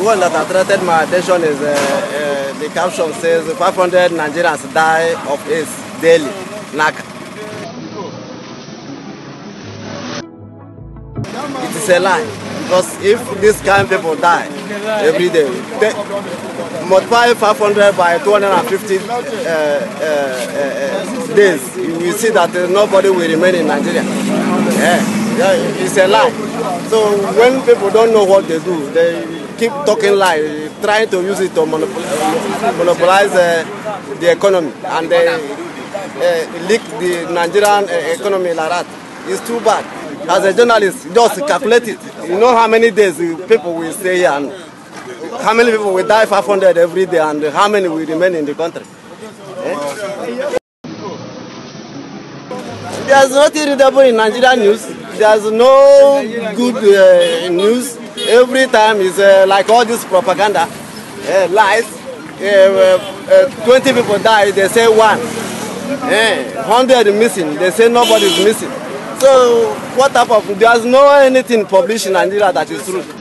one that attracted my attention is the caption says 500 Nigerians die of AIDS daily. NACA. It is a lie, because if this kind of people die every day, multiply 500 by 250 days, you will see that nobody will remain in Nigeria. It's a lie. So when people don't know what they do, they keep talking lies, trying to use it to monopolize the economy, and they leak the Nigerian economy like that. It's too bad. As a journalist, just calculate it. You know how many days people will stay here, and how many people will die 500 every day, and how many will remain in the country. There's nothing readable in Nigerian news. There's no good news. Every time is like all this propaganda, lies. 20 people die, they say one. 100 missing, they say nobody's missing. So what type of, there's no anything published in Nigeria that is true.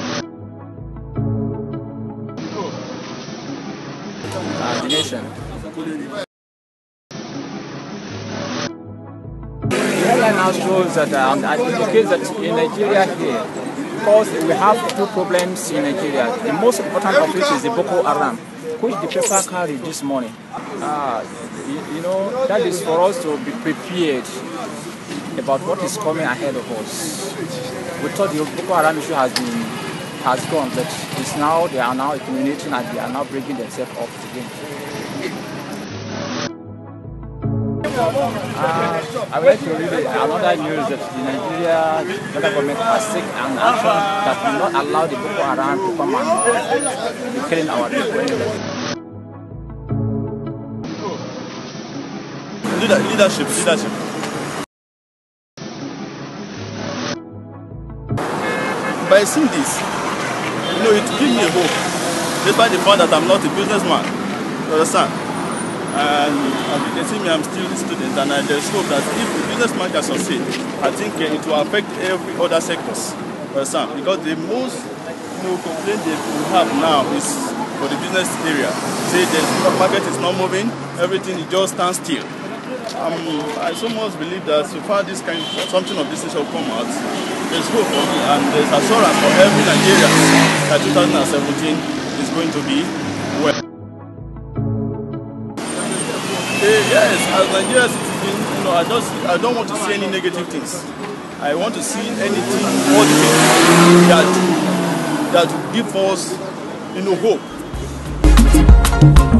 The headline now shows that indicates that in Nigeria here, because we have two problems in Nigeria. The most important of which is the Boko Haram, which the paper carried this morning. You know, that is for us to be prepared about what is coming ahead of us. We thought the Boko Haram issue has gone, but it's now, they are now accumulating and they are now breaking themselves up again. I would like to read another news that the Nigeria federal government has taken an action that will not allow the Boko Haram to come and be killing our people. Leadership. By seeing this, you know, it gives me a hope, despite the fact that I'm not a businessman. You understand? And as you can see me, I'm still a student, and there's hope that if the businessman can succeed, I think it will affect every other sectors. You understand? Because the most complaint that we have now is for the business area. Say the market is not moving, everything is just stand still. I so much believe that so far this kind of something of this will come out. There's hope for me, and there's assurance for every Nigerian that 2017 is going to be well. Yes, as Nigerian citizen, you know, I don't want to see any negative things. I want to see anything positive that will give us, hope.